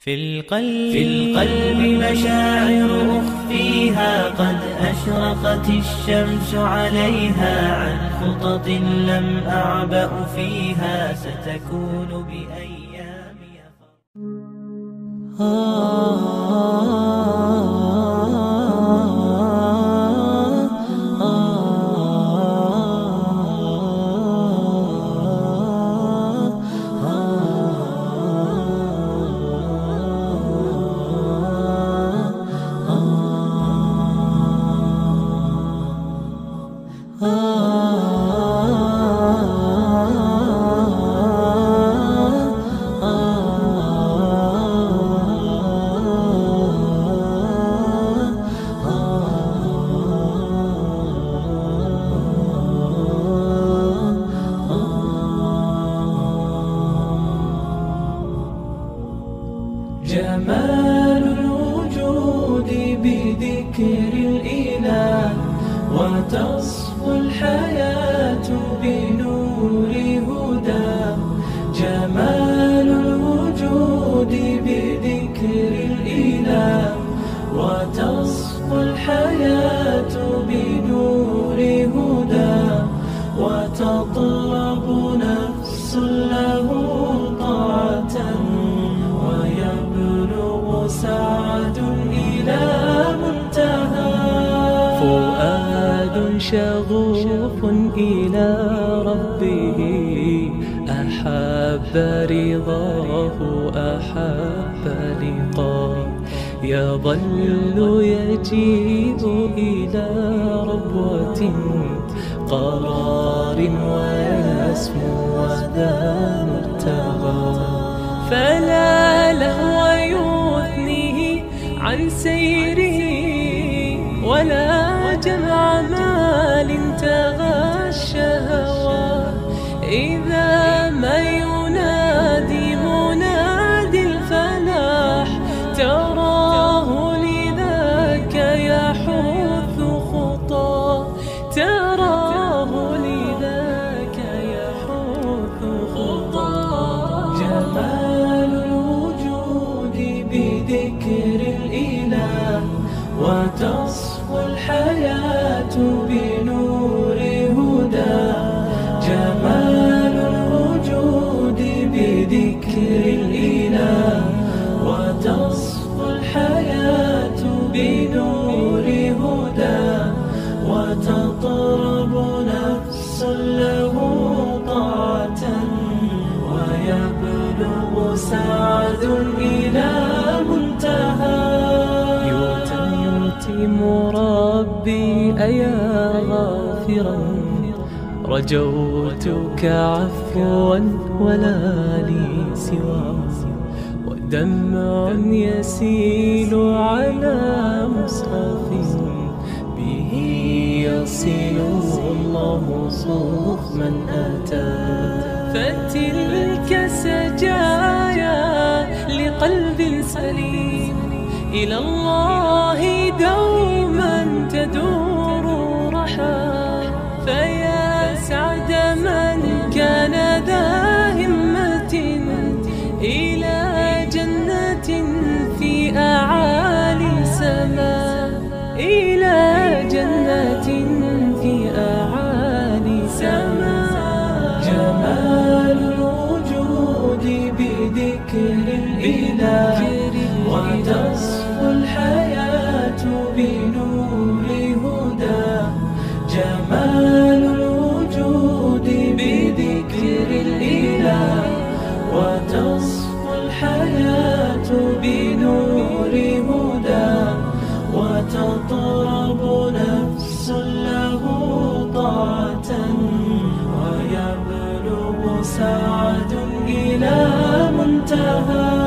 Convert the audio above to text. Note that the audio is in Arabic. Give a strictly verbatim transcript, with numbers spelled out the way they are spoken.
في القلب, في القلب مشاعر أخفيها قد أشرقت الشمس عليها عن خطط لم أعبأ فيها ستكون بأيام جمال الوجود بذكر الإله وتصفو الحياة بنور هدى. جمال الوجود بذكر الإله وتصفو الحياة بنور هدى. وتطلب نفس له طاعة ويبلغ سعد إلى منتهى. فؤاد شغوف إلى ربه أحب رضاه أحب لقاه. يظل يجيء إلى ربوة قرار ويسمو وذا مرتغى. فلا لهو يثنيه عن سيره ولا جمع مال تغى الشهوى. إذا ما ينادي منادي الفلاح تراه لذاك يحث خطاه. تراه لذاك يحث خطاه. جمال الوجود بذكر الإله وتصفو الحياة بنور هدى. جمال الوجود بذكر الإله وتصفو الحياة بنور هدى. وتطرب نفس له طاعة ويبلغ سعد إلى منتهى. يتم ربي أيا غافرا رجوتك عفوا ولا لي سوى. ودمع يسيل على مصحف به يصل الله صوف من أتى. فتلك سجايا لقلب سليم إلى الله دوما تدور رحى. فيا سعد من كان ذا همة إلى جنة في أعالي سماء. إلى جنة في أعالي سماء. جمال الوجود بذكر الإله وتصفو الحياة بنور هدى. جمال الوجود بذكر الإله وتصفو الحياة بنور هدى. وتطرب نفس له طاعة ويبلغ سعد إلى منتهى.